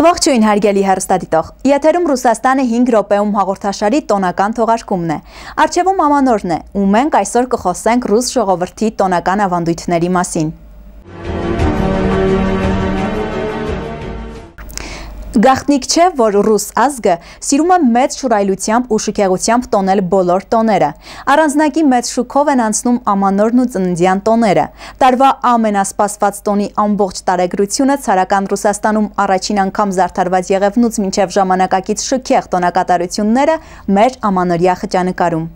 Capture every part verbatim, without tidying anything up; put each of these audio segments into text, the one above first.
Ողջույն հարգելի հեռուստադիտող, եթերում Ռուսաստանը հինգ րոպեում հաղորդաշարի տոնական թողարկումն է։ Առջևում ամանորն է, ու մենք այսօր կխոսենք ռուս ժողովրդի տոնական ավանդույթների մասին։ Գաղտնիք չէ, որ ռուս ազգը սիրում է մեծ շռայլությամբ ու շքեղությամբ տոնել բոլոր տոները։ Առանձնակի մեծ շուքով են անցնում ամանորն ու ծննդյան տոները։ Տարվա ամենասպասված տոնի ամբողջ տարեգրությունը ցարական Ռուսաստանում առաջին անգամ զարդարված եղևնուց մինչև ժամանակակից շքեղ տոնակատարությունները մեր ամանորյա խճանկարում։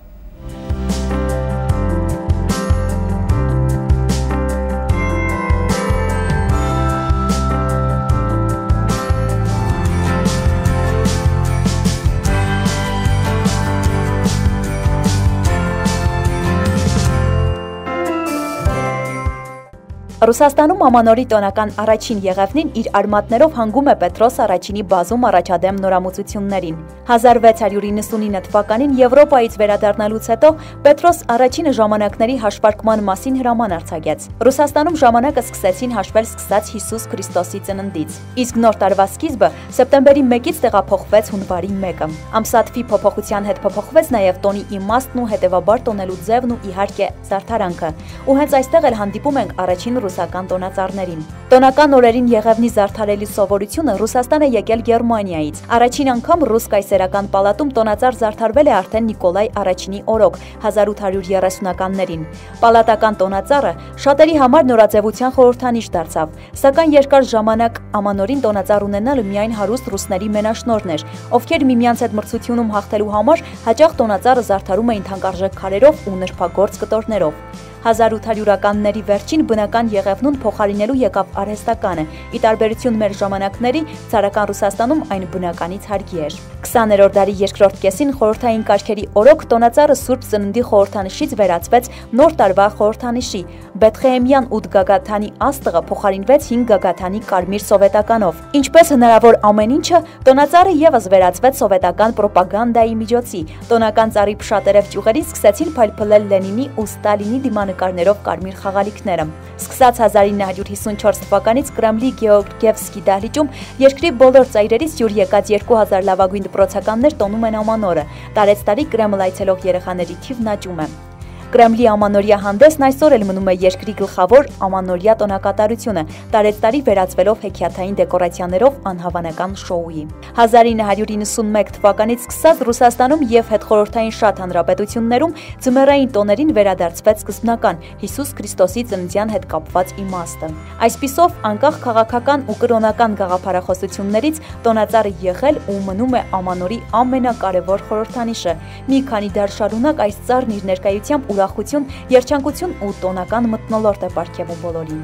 Ռուսաստանում ամանորի տոնական առաջին եղևնին իր արմատներով հանգում է Պետրոս առաջինի բազում առաջադեմ նորամուծություններին։ հազար վեց հարյուր իննսունինը թվականին Եվրոպայից վերադառնալուց հետո Պետրոս առաջինը ժամանակների հաշվարկման մասին հրաման արձակեց։ Ռուսաստանում ժամանակը սկսեցին հաշվել սկսած Հիսուս Քրիստոսի ծննդից։ Իսկ նոր տարվա սկիզբը սեպտեմբերի մեկից տեղափոխվեց հունվարի մեկը։ Ամսաթվի փոփոխության հետ փոփոխվեց նաև տոնի իմաստն ու հետևաբար տոնելու ձևն ու իհարկե զարդարանքը։ Ու հենց այստեղ էլ հանդիպում ենք առաջին ռուսական տոնածառներին։ Տոնական օրերին եղևնի զարդարելի սովորությունը Ռուսաստան է եկել Գերմանիայից։ Առաջին անգամ ռուս կայսերական պալատում տոնածառ զարդարվել է արդեն Նիկոլայ առաջինի օրոք հազար ութ հարյուր երեսունականներին։ Պալատական տոնածառը շատերի համար նորաձևության խորհրդանիշ դարձավ, սակայն երկար ժամանակ ամանորին տոնածառ ունենալը միայն հարուստ ռուսների մենաշնորհն էր, ովքեր միմյանց հետ մրցությունում հաղթելու համար հաճախ տոնածառը զարդարում էին թանկարժեք քարերով ու նրբագործ կտորներով։ հազար ութ հարյուրականների վերջին բնական եղևնուն փոխարինելու եկավ արհեստականը, ի տարբերություն մեր ժամանակների ցարական Ռուսաստանում այն բնականից հարգի էր։ քսաներորդ դարի երկրորդ կեսին խորհրդային կարգերի օրոք տոնածառը Սուրբ Ծննդի խորհրդանշից վերածվեց նոր տարվա խորհրդանշի։ Բեթխեհեմյան ութ գագաթանի աստղը փոխարինվեց հինգ գագաթանի կարմիր սովետականով։ Ինչպես հնարավոր ամեն ինչը, տոնածառը եւս վերածվեց սովետական պրոպագանդայի միջոցի։ Տոնական ծառի փշատերև ճյուղերից սկսեցին փայլփլել Լենինի ու Ստալինի դիմանկարներով կարմիր խաղալիքները։ Սկսած հազար ինը հարյուր հիսունչորս թվականից Կրեմլի Գեորգիևսկի դահլիճում երկրի բոլոր ծայրերից յուր եկած երկու հազար լավագույն դպրոցականներ տոնում են ամանորը։ Տարեցտարի Կրեմլ այցելող երեխաների թիվն աճում է։ Կրեմլի ամանորյա հանդեսն այսօր էլ մնում է երկրի գլխավոր ամանորյա տոնակատարությունը, տարեցտարի վերածվելով հեքիաթային դեկորացիաներով անհավանական շոուի։ հազար ինը հարյուր իննսունմեկ թվականից սկսած Ռուսաստանում եւ հետխորհրդային շատ հանրապետություններում ձմեռային տոներին վերադարձվեց սկզբնական Հիսուս Քրիստոսի ծննդյան հետ կապված իմաստը։ Այսպիսով, անկախ քաղաքական ու կրոնական գաղափարախոսություններից տոնածառը եղել ու մնում է ամանորի ամենակարևոր խորհրդանիշը։ Մի քանի դար շարունակ այս ծառն իր ներկայությամբ ուրախություն, երջանկություն ու տոնական մթնոլորտ է պարգևում բոլորին։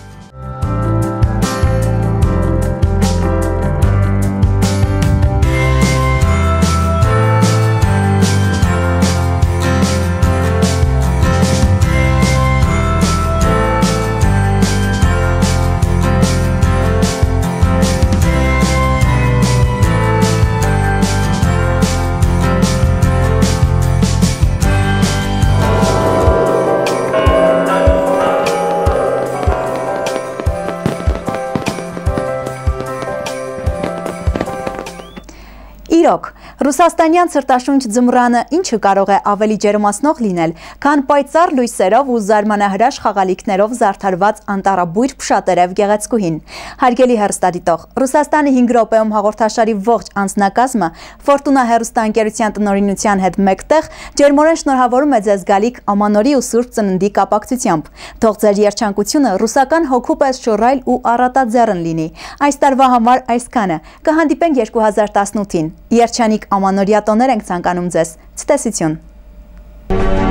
Իրոք, ռուսաստանյան ցրտաշունչ ձմռանը ինչը կարող է ավելի ջերմացնող լինել, քան պայծառ լույսերով ու զարմանահրաշ խաղալիքներով զարդարված անտառաբույր փշատերև գեղեցկուհին։ Հարգելի հեռուստադիտող, Ռուսաստանի հինգ րոպեում հաղորդաշարի ողջ անձնակազմը Ֆորտունա հեռուստաընկերության տնօրինության հետ մեկտեղ ջերմորեն շնորհավորում է ձեզ գալիք ամանորի ու Սուրբ Ծննդի կապակցությամբ։ Թող ձեր երջանկությունը ռուսական հոգու պես շռայլ ու առատաձեռն լինի։ Այս տարվա համար այսքանը։ Կհանդիպենք երկու հազար տասնութին։ Երջանիկ ամանորյա տոներ ենք ցանկանում ձեզ։ Ցտեսություն։